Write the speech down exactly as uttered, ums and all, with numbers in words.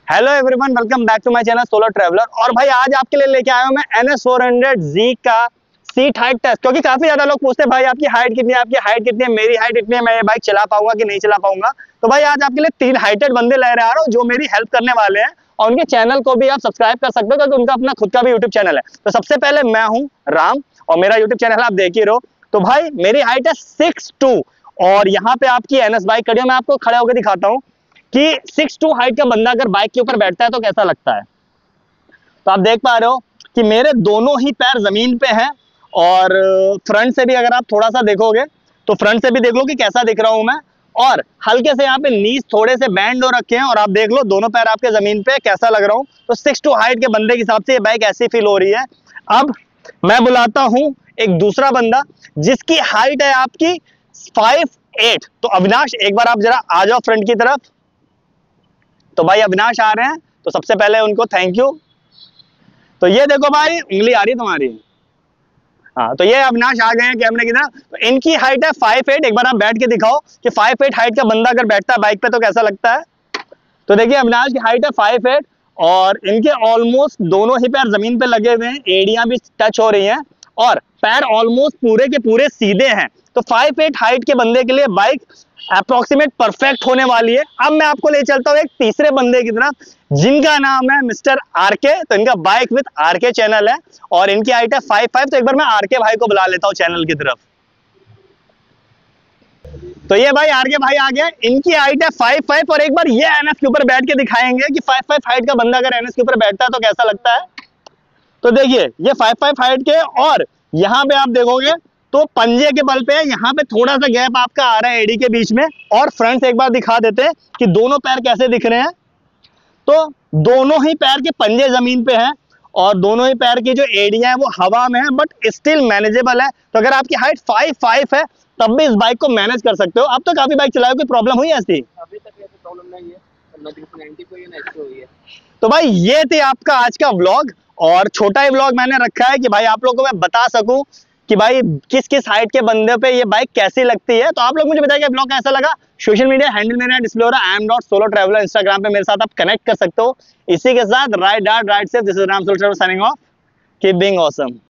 Hello everyone, welcome back to my channel solo traveller. और भाई आज आपके लिए लेके आया हूं मैं N S four hundred Z का सीट हाइट टेस्ट, क्योंकि काफी ज्यादा लोग पूछते हैं भाई आपकी हाइट कितनी है, आपकी हाइट कितनी है, मेरी हाइट इतनी है, मैं ये बाइक चला पाऊंगा कि नहीं चला पाऊंगा। तो भाई आज आपके लिए तीन हाइटेड बंदे ले रहा हूं जो मेरी हेल्प करने वाले हैं, और उनके चैनल को भी आप सब्सक्राइब कर सकते हो क्योंकि उनका अपना खुद का भी यूट्यूब चैनल है। तो सबसे पहले मैं हूँ राम और मेरा यूट्यूब चैनल आप देख ही रहो। तो भाई मेरी हाइट है सिक्स टू, और यहाँ पे आपकी एन एस बाइक खड़ी है। मैं आपको खड़ा होकर दिखाता हूँ कि सिक्स टू हाइट का बंदा अगर बाइक के ऊपर बैठता है तो कैसा लगता है। तो आप देख पा रहे हो कि मेरे दोनों ही पैर जमीन पे हैं, और फ्रंट से भी अगर आप थोड़ा सा देखोगे तो फ्रंट से भी देख लो कि कैसा दिख रहा हूं मैं। और हल्के से यहाँ पे नीज थोड़े से बैंड हो रखे हैं, और आप देख लो दोनों पैर आपके जमीन पे, कैसा लग रहा हूं। तो सिक्स टू हाइट के बंदे के हिसाब से ये बाइक ऐसी फील हो रही है। अब मैं बुलाता हूं एक दूसरा बंदा जिसकी हाइट है आपकी फाइव एट। तो अविनाश, एक बार आप जरा आ जाओ फ्रंट की तरफ। तो भाई अविनाश आ रहे हैं, तो सबसे पहले उनको थैंक यू। तो ये देखो भाई, उंगली आ रही है तुम्हारी। हाँ, तो ये अविनाश आ गए हैं कैमरे की तरफ। तो इनकी हाइट है फाइव एट। एक बार आप बैठ के दिखाओ कि फाइव एट हाइट का बंदा अगर बैठता है बाइक पे तो कैसा लगता है। तो देखिए अविनाश की हाइट है फाइव एट, और इनके ऑलमोस्ट दोनों ही पैर जमीन पे लगे हुए हैं, एड़ियां भी टच हो रही हैं, और पैर ऑलमोस्ट पूरे के पूरे सीधे हैं। तो फाइव एट हाइट के बंदे के लिए बाइक अप्रोक्सीमेट परफेक्ट होने वाली है। अब मैं आपको ले चलता हूँ एक तीसरे बंदे की तरफ जिनका नाम है मिस्टर आरके। तो इनका बाइक विद आरके चैनल है, और इनकी हाइट है फाइव फाइव। तो एक बार मैं आरके भाई को बुला लेता हूँ चैनल की तरफ। तो ये भाई आरके भाई आ गए, इनकी हाइट है फाइव फाइव, और एक बार ये एन एस के ऊपर बैठ के दिखाएंगे कि फाइव फाइव हाइट का बंदा अगर एन एस के ऊपर बैठता है तो कैसा लगता है। तो देखिए ये फाइव फाइव हाइट के, और यहाँ पे आप देखोगे तो पंजे के बल पे यहाँ पे थोड़ा सा गैप आपका आ रहा है एडी के बीच में। और फ्रंट से एक बार दिखा देते हैं कि दोनों पैर कैसे दिख रहे हैं। तो दोनों ही पैर के पंजे जमीन पे हैं, और दोनों ही पैर की जो एड़ियां हैं वो हवा में है, बट स्टिल मैनेजेबल है। तो अगर आपकी हाइट फाइव फाइव है तब भी इस बाइक को मैनेज कर सकते हो। अब तो काफी बाइक चलाए, कोई प्रॉब्लम हुई ऐसी? अभी तक ऐसी प्रॉब्लम नहीं है, ना नाइंटी कोई ना एक्स्ट्रा हुई है। तो भाई ये थे आपका आज का व्लॉग, और छोटा ही व्लॉग मैंने रखा है कि भाई आप लोगों को मैं बता सकूं कि भाई किस किस हाइट के बंदे पे ये बाइक कैसी लगती है। तो आप लोग मुझे बताइए ब्लॉग कैसा लगा। सोशल मीडिया हैंडल मेरा डिस्प्ले हो रहा है, I am not solo traveller. Instagram पे मेरे साथ आप कनेक्ट कर सकते हो। इसी के साथ ride dart ride safe, this is Ram solo traveller signing off. Keep being awesome.